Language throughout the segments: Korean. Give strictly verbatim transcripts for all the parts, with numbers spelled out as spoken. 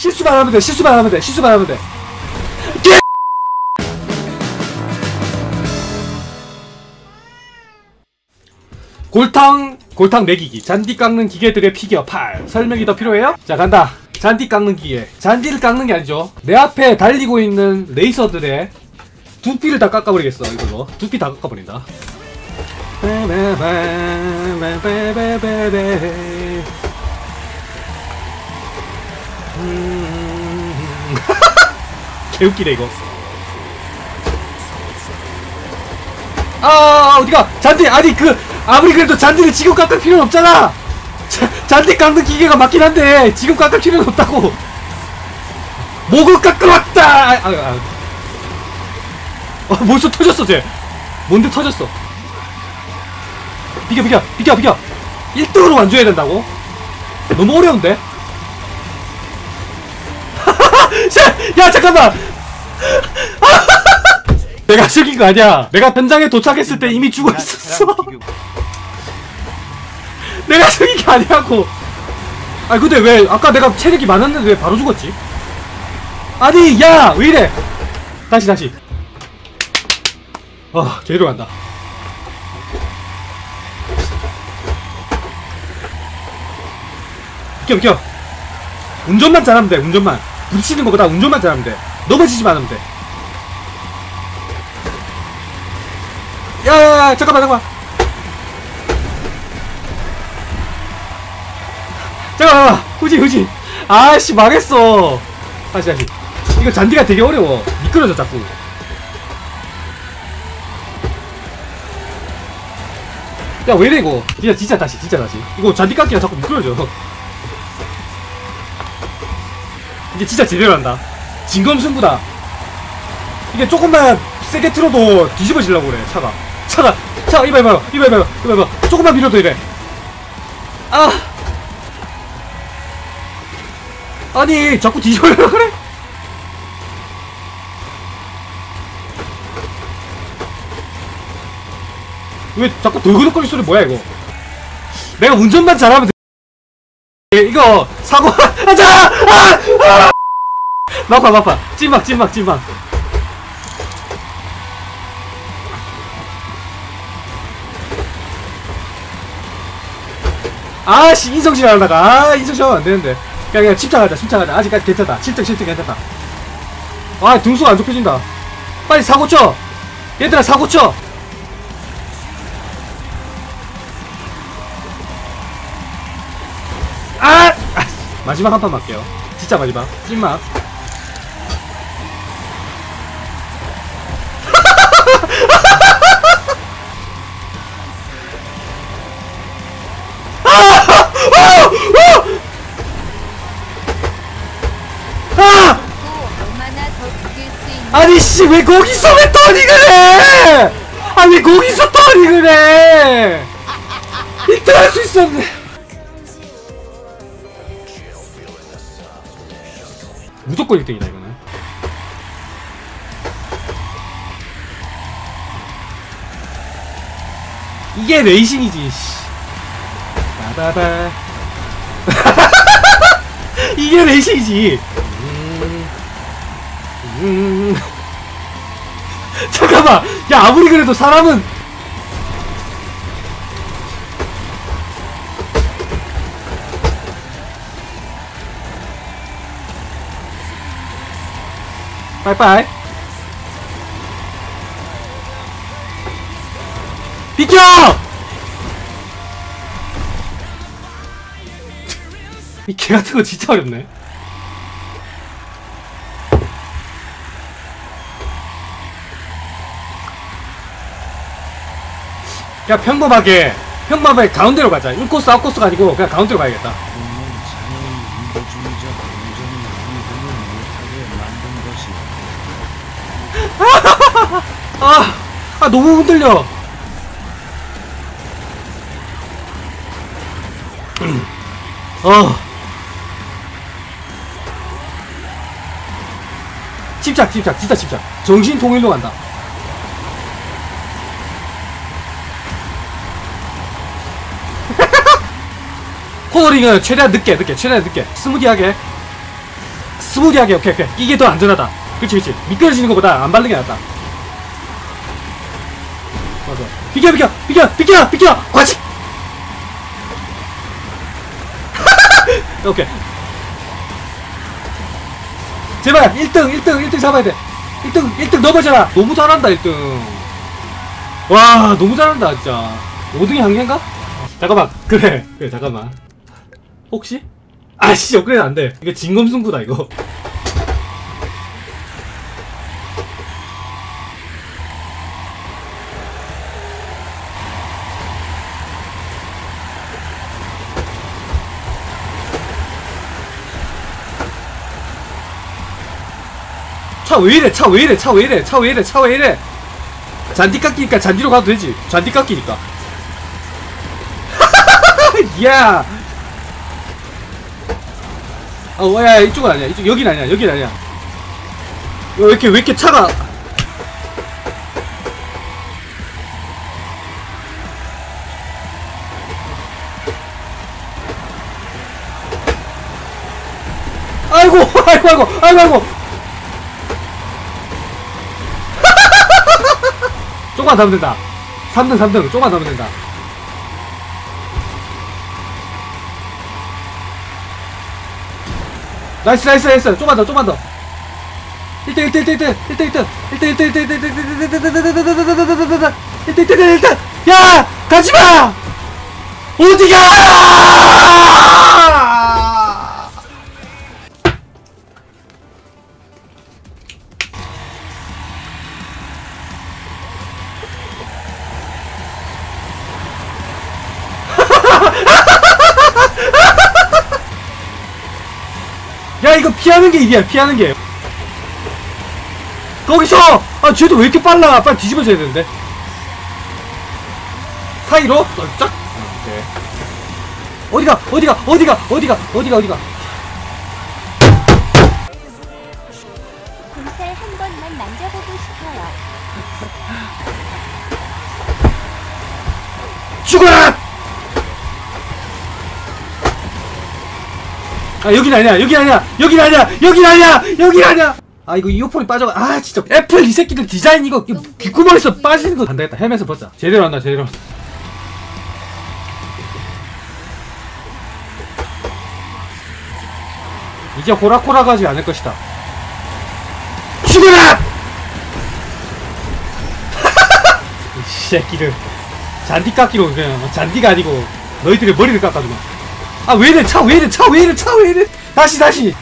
실수만 하면 돼. 실수만 하면 돼. 실수만 하면 돼. 골탕 골탕 매기기. 잔디 깎는 기계들의 피겨 팔. 설명이 더 필요해요? 자 간다. 잔디 깎는 기계. 잔디를 깎는 게 아니죠. 내 앞에 달리고 있는 레이서들의 두피를 다 깎아버리겠어. 이걸로 두피 다 깎아버린다. 개웃기네 이거. 아 어디가 잔디. 아니 그 아무리 그래도 잔디를 지금 깎을 필요는 없잖아. 자, 잔디 깎는 기계가 맞긴 한데 지금 깎을 필요는 없다고. 목을 깎으러 왔다. 아, 아, 아. 어, 벌써 터졌어 쟤. 뭔데 터졌어. 비켜 비켜 비켜 비켜. 일 등으로 완주해야 된다고? 너무 어려운데? 야 잠깐만. 내가 죽인 거 아니야. 내가 현장에 도착했을 때 이미 죽어 있었어. 내가 죽인 게 아니라고. 아니 근데 왜 아까 내가 체력이 많았는데 왜 바로 죽었지? 아니 야 왜 이래. 다시 다시. 아 제대로 간다. 비켜 비켜. 운전만 잘하면 돼. 운전만. 부딪히는 것보다 운전만 잘하면 돼. 넘어지지만 하면 돼. 야야야 잠깐만 잠깐만. 잠깐만 후지 후지. 아씨 망했어. 다시 다시. 이거 잔디가 되게 어려워. 미끄러져 자꾸. 야 왜이래 이거. 진짜 진짜 다시 진짜 다시. 이거 잔디 깎기가 자꾸 미끄러져. 이제 진짜 제대로 한다. 진검승부다. 이게 조금만 세게 틀어도 뒤집어지려고 그래 차가. 차가 차가 이봐 이봐요 이봐 이봐요 이봐 이봐. 조금만 밀어도 이래. 아 아니 자꾸 뒤집으려고 그래. 왜 자꾸 돌그덕거리는 소리 뭐야 이거. 내가 운전만 잘하면 돼. 이거 사고 하자. 아! 아! 막파 막파. 찐막 찐막 찐막. 아씨 인성질 하다가 아 인성질 하면 안되는데. 그냥 그냥 침착하자 침착하자. 아직까지 괜찮다. 칠 등 칠 등 괜찮다. 아 등수가 안 좁혀진다. 빨리 사고 쳐 얘들아. 사고 쳐. 아! 아! 마지막 한 판 맞게요. 진짜 마지막. 찐막. 아니 씨 왜 거기서 왜 터닝을 해. 아니 거기서 터닝을 해. 일 등 할 수 있었네. 무조건 일 등이다 이거는. 이게 레이싱이지. 바바바. 이게 레이싱이지. 음... 음... 잠깐만. 야 아무리 그래도 사람은 빠이빠이. 비켜! 이 개같은 거 진짜 어렵네. 야 평범하게 평범하게 가운데로 가자. 인코스 아웃코스가 아니고 그냥 가운데로 가야겠다. 아, 아 너무 흔들려. 어. 침착, 침착, 진짜 침착. 정신 통일로 간다. 코너링은 최대한 늦게, 늦게, 최대한 늦게. 스무디하게. 스무디하게. 오케이 오케이. 이게 더 안전하다. 그치 그치. 미끄러지는 것보다 안 밟는 게 낫다. 맞아. 비켜 비켜 비켜 비켜 비켜. 과식. 오케이. 제발 일 등 일 등 일 등 잡아야 돼. 일 등 일 등 넘어져라. 너무 잘한다 일 등. 와 너무 잘한다 진짜. 오 등이 한계인가? 잠깐만. 그래 그래 잠깐만. 혹시? 아씨 업그레이드 안돼. 이거 진검승부다 이거. 차 왜이래 차 왜이래 차 왜이래 차 왜이래 차 왜이래. 잔디 깎이니까 잔디로 가도 되지. 잔디 깎이니까. 야. 어, 야, 이쪽은 아니야. 이쪽, 여긴 아니야. 여긴 아니야. 왜 이렇게, 왜 이렇게 차가. 아이고, 아이고, 아이고, 아이고, 아이고. 조금만 더 하면 된다. 삼 등, 삼 등. 조금만 더 하면 된다. 나이스 나이스 나이스. 좀만 더 좀만 더. 일 등 일 등 일 등 일 등 일 등 일 등 일 등 일 등 일 등 일 등 일 등 일 등. 야 가지마. 어디가. 야 이거 피하는 게 이게 피하는 게. 거기서 아 쟤도 왜 이렇게 빨라. 빨리 뒤집어져야 되는데. 사이로 쫙. 오케이. 어디가 어디가 어디가 어디가 어디가 어디가. 군살 한 번만 만져보고 싶어요. 죽어라. 아 여긴 아니야 여긴 아니야 여긴 아니야 여긴 아니야 여긴 아니야. 아 이거 이어폰이 빠져. 아 진짜 애플 이 새끼들 디자인 이거 귓구멍에서 빠지는 거 안되겠다. 헬멧을 벗자. 제대로 한다 제대로. 이제 호락호락하지 않을 것이다. 죽어라. 이 새끼들 잔디 깎기로 그냥 잔디가 아니고 너희들의 머리를 깎아주마. 아 왜이래 차 왜이래 차 왜이래 차 왜이래. 다시 다시.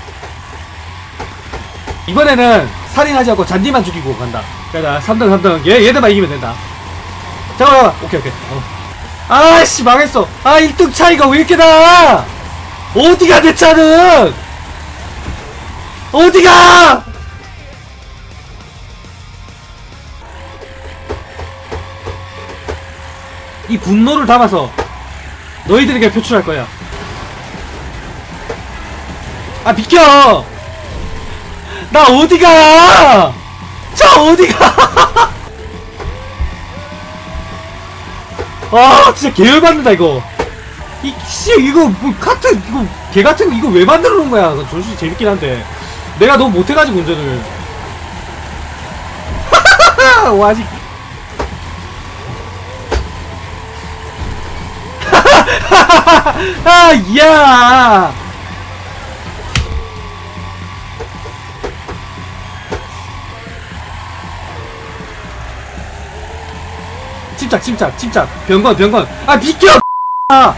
이번에는 살인하지 않고 잔디만 죽이고 간다. 그러다 삼 등 삼 등 얘, 얘들만 이기면 된다. 잠깐만 잠깐만. 오케이 오케이. 어. 아씨 망했어. 아 일 등 차이가 왜 이렇게 나. 어디가 내 차는. 어디가. 이 분노를 담아서 너희들에게 표출할 거야. 아 비켜. 나 어디가. 자 어디가. 아 진짜 계열받는다 이거. 이 씨 이거 뭐 카트 이거 개같은 거 이거 왜 만들어 놓은 거야. 솔직히 재밌긴 한데 내가 너무 못해가지고 운전을. 와 아직. 아, 야! 침착, 침착, 침착. 병건, 병건. 아, 비켜! 아,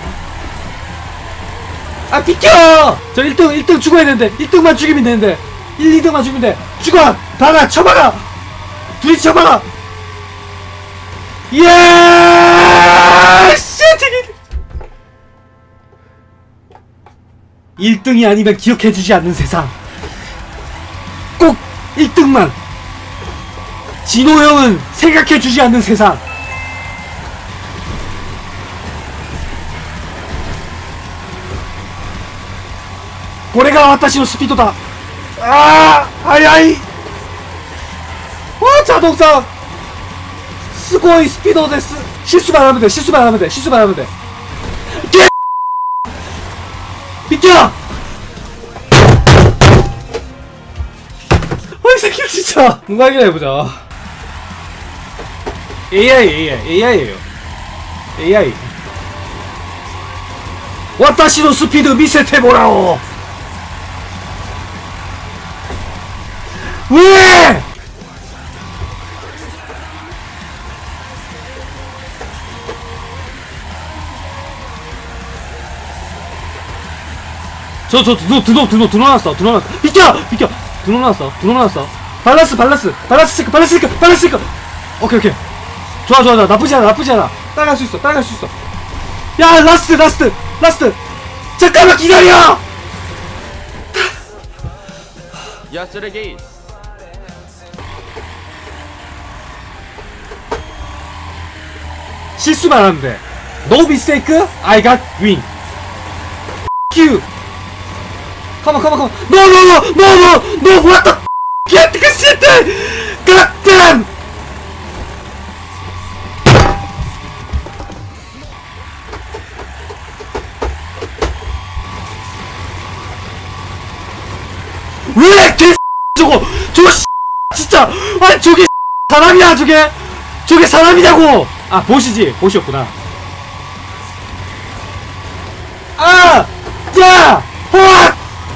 아 비켜! 저 일 등, 일 등 죽어야 되는데. 일 등만 죽이면 되는데. 일, 이 등만 죽이면 돼. 죽어! 박아! 쳐박아! 둘이 쳐박아! 예! 씨! 일 등이 아니면 기억해주지 않는 세상. 꼭 일 등만. 진호 형은 생각해주지 않는 세상. 고래가 와타시노 스피도다. 아, 아이 아이. 와 자동차. 스고이 스피도 데스. 실수만 하면 돼. 실수만 하면 돼. 실수만 하면 돼. 비켜! 새끼 진짜. 누가 이기나 해보자. 에이아이 에이아이 에이아이에요. 에이아이. 와타시노 스피드 미세테보라오. 왜? 저, 저, 드노, 드노, 드노, 드노 났어, 드노 났어. 비켜! 비켜! 드노 났어, 드노 났어. 밸런스, 밸런스, 밸런스 체크, 밸런스 체크, 밸런스 체크! 오케이, 오케이. 좋아, 좋아, 좋아. 나쁘지 않아, 나쁘지 않아. 따라갈 수 있어, 따라갈 수 있어. 야, 라스트, 라스트, 라스트! 잠깐만 기다려! 야, 쓰레기. 실수만 하면 돼. No mistake, I got win. you. Come on, come on, come on. No, no, no, no, no, no, what the get this shit! God damn! 왜 개 저거 저거 진짜 아니 저게 사람이야 저게 저게 사람이냐고. 아 보시지 보시였구나. 아! 야! 와!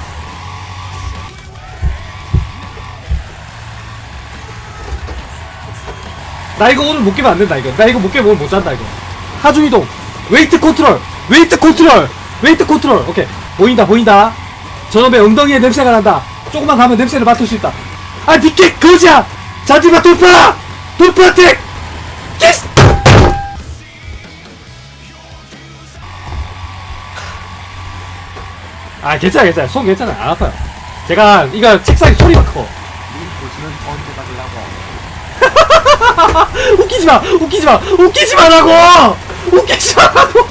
나 이거 오늘 못 깨면 안 된다 이거. 나 이거 못 깨면 오늘 못 잔다 이거. 하중 이동. 웨이트 컨트롤. 웨이트 컨트롤. 웨이트 컨트롤. 오케이. 보인다 보인다. 저놈의 엉덩이에 냄새가 난다. 조금만 가면 냄새를 맡을 수 있다. 아 니께 거지야. 자지마 돌파. 돌파 택. 예스. 아 괜찮아 괜찮아. 손 괜찮아. 안 아파요. 제가 이거 책상에 소리가 커. 웃기지마! 웃기지마! 웃기지마라고! 웃기지마라고!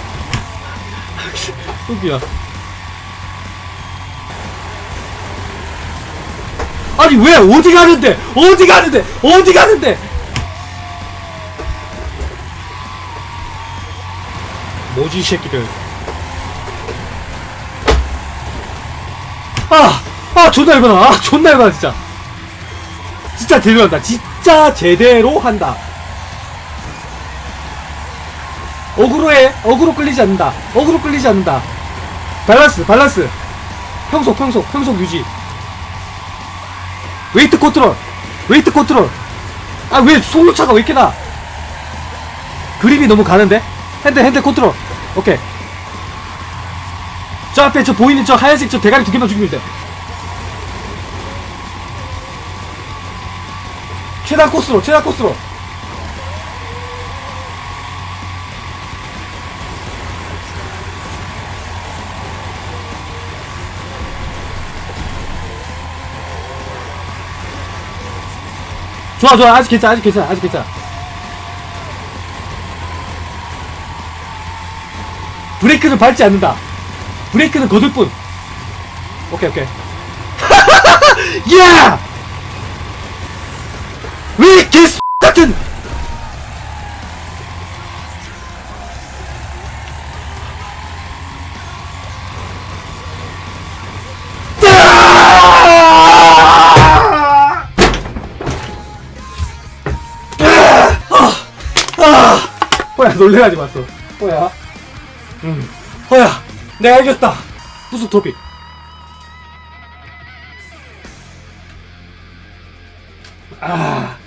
웃기야. 아니 왜 어디 가는데? 어디 가는데? 어디 가는데? 뭐지 이 새끼들. 아! 아 존나 열받아. 아 존나 열받아 진짜. 진짜 제대로 한다. 진짜 제대로 한다. 어그로에 어그로 끌리지 않는다. 어그로 끌리지 않는다. 밸런스 밸런스. 평속 평속 평속 유지. 웨이트 컨트롤. 웨이트 컨트롤. 아 왜 속력차가 왜 이렇게 나? 그립이 너무 가는데? 핸들 핸들 컨트롤. 오케이. 저 앞에 저 보이는 저 하얀색 저 대가리 두 개만 죽이면 돼. 최단 코스로 최단 코스로. 좋아 좋아. 아직 괜찮아 아직 괜찮아 아직 괜찮아. 브레이크는 밟지 않는다. 브레이크는 거둘 뿐. 오케이 오케이. 야! 왜 개수 같은. 허야 놀래가지 마어. 허야. 응. 허야 내가 이겼다. 후속 토픽. 아